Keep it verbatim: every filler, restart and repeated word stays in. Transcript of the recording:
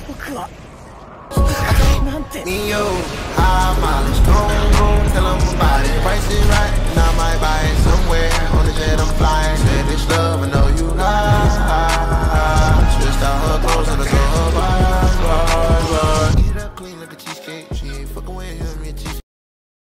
僕はなんて Neo, high mileage, don't